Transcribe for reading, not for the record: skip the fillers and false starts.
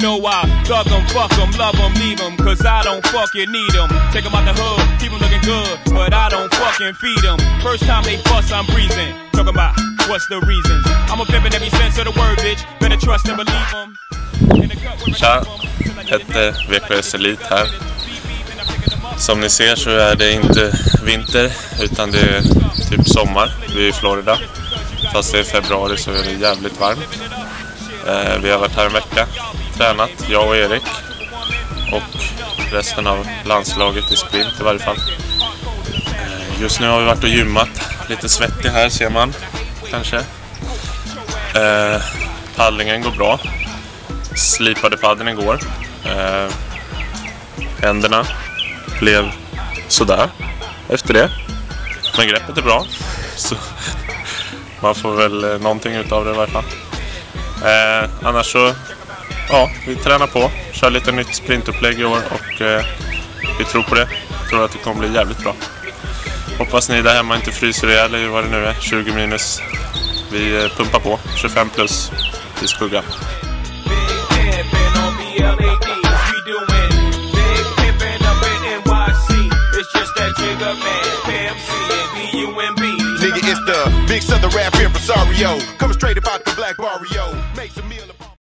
know I thug them, fuck them, love them, leave them, cause I don't fucking need them. Take them out the hood, keep them looking good, but I don't fucking feed them. First time they fuss, I'm breezing. Talking about what's the reasons. I'm a pimp in every sense of the word, bitch. Better trust and believe them. Tja, ett VKS Elite här. Som ni ser så är det inte vinter utan det är typ sommar. Vi är i Florida. Fast det är februari så är det jävligt varmt. Vi har varit här en vecka, tränat, jag och Erik. Och resten av landslaget i sprint i varje fall. Just nu har vi varit och gymmat. Lite svettig här ser man kanske. Paddlingen går bra. Slipade paddeln igår. Händerna blev sådär efter det. Men greppet är bra. Så man får väl någonting utav det i varje fall. Annars så, ja, vi tränar på. Kör lite nytt sprintupplägg i år och vi tror på det. Tror att det kommer bli jävligt bra. Hoppas ni där hemma inte fryser ihjäl eller vad det nu är. 20 minus. Vi pumpar på. 25 plus i skuggan. Nigga, it's the big southern rap impresario. Coming straight about the Black Barrio.